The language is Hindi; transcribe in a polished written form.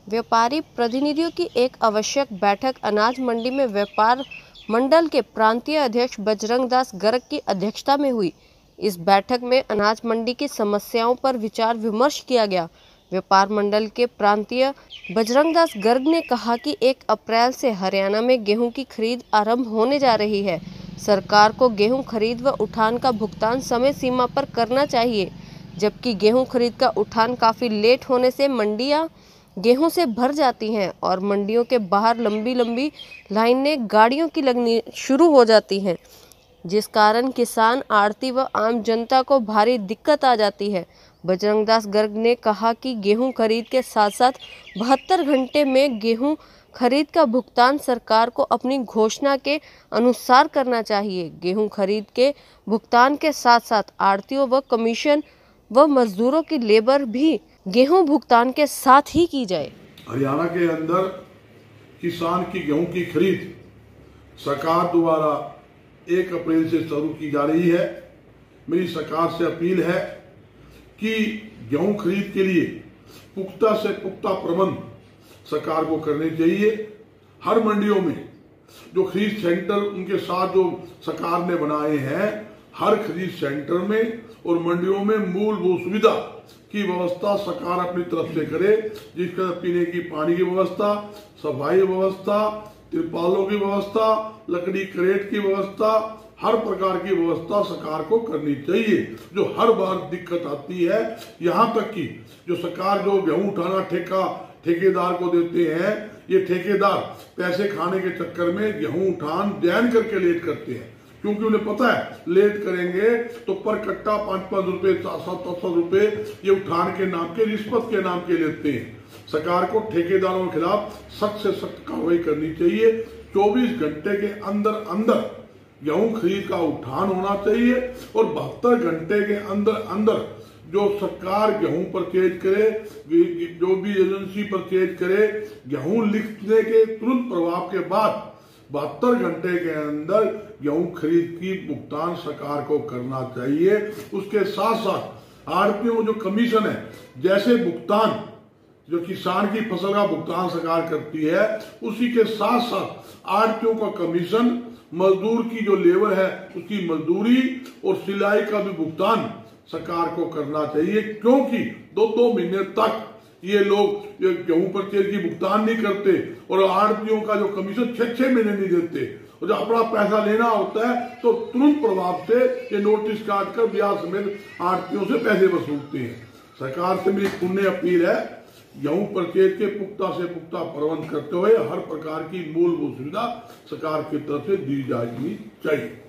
व्यापारी प्रतिनिधियों की एक आवश्यक बैठक अनाज मंडी में व्यापार मंडल के प्रांतीय अध्यक्ष बजरंग दास गर्ग की अध्यक्षता में हुई। इस बैठक में अनाज मंडी की समस्याओं पर विचार विमर्श किया गया। व्यापार मंडल के प्रांतीय बजरंग दास गर्ग ने कहा कि 1 अप्रैल से हरियाणा में गेहूं की खरीद आरंभ होने जा रही है। सरकार को गेहूं खरीद व उठान का भुगतान समय सीमा पर करना चाहिए, जबकि गेहूं खरीद का उठान काफ़ी लेट होने से मंडियां गेहूं से भर जाती हैं और मंडियों के बाहर लंबी लंबी लाइनें गाड़ियों की लगनी शुरू हो जाती हैं, जिस कारण किसान, आढ़ती व आम जनता को भारी दिक्कत आ जाती है। बजरंग दास गर्ग ने कहा कि गेहूं खरीद के साथ साथ 72 घंटे में गेहूं खरीद का भुगतान सरकार को अपनी घोषणा के अनुसार करना चाहिए। गेहूं खरीद के भुगतान के साथ साथ आढ़तियों व कमीशन व मजदूरों की लेबर भी गेहूं भुगतान के साथ ही की जाए। हरियाणा के अंदर किसान की गेहूं की खरीद सरकार द्वारा 1 अप्रैल से शुरू की जा रही है। मेरी सरकार से अपील है कि गेहूं खरीद के लिए पुख्ता से पुख्ता प्रबंध सरकार को करने चाहिए। हर मंडियों में जो खरीद सेंटर उनके साथ जो सरकार ने बनाए हैं, हर खरीद सेंटर में और मंडियों में मूलभूत सुविधा की व्यवस्था सरकार अपनी तरफ से करे, जिसका पीने की पानी की व्यवस्था, सफाई व्यवस्था, तिरपालों की व्यवस्था, लकड़ी क्रेट की व्यवस्था, हर प्रकार की व्यवस्था सरकार को करनी चाहिए। जो हर बार दिक्कत आती है, यहाँ तक कि जो सरकार जो गेहूं उठाना ठेकेदार को देते हैं, ये ठेकेदार पैसे खाने के चक्कर में गेहूं उठान दैन करके लेट करते हैं, क्योंकि उन्हें पता है लेट करेंगे तो पर कट्टा 5-5 रुपए, 700 रुपए ये उठान के नाम के, रिश्वत के नाम के लेते हैं। सरकार को ठेकेदारों के खिलाफ सख्त से सख्त कार्रवाई करनी चाहिए। 24 घंटे के अंदर अंदर गेहूं खरीद का उठान होना चाहिए और 72 घंटे के अंदर अंदर जो सरकार गेहूं परचेज करे, जो भी एजेंसी परचेज करे, गेहूं लिखने के तुरंत प्रभाव के बाद 72 घंटे के अंदर गेहूं खरीद की भुगतान सरकार को करना चाहिए। उसके साथ साथ आढ़तियों जो कमीशन है, जैसे भुगतान जो किसान की फसल का भुगतान सरकार करती है, उसी के साथ साथ आढ़तियों का कमीशन, मजदूर की जो लेबर है उसकी मजदूरी और सिलाई का भी भुगतान सरकार को करना चाहिए, क्योंकि 2-2 महीने तक ये लोग गेहूं परचेज की भुगतान नहीं करते और आढ़तियों का जो कमीशन 6-6 महीने नहीं देते, और जब अपना पैसा लेना होता है तो तुरंत प्रभाव से ये नोटिस काट कर ब्याज समेत आढ़तियों से पैसे वसूलते हैं। सरकार से मेरी पुण्य अपील है, गेहूं परचेज के पुख्ता से पुख्ता प्रबंध करते हुए हर प्रकार की मूलभूत सुविधा सरकार की तरफ से दी जानी चाहिए।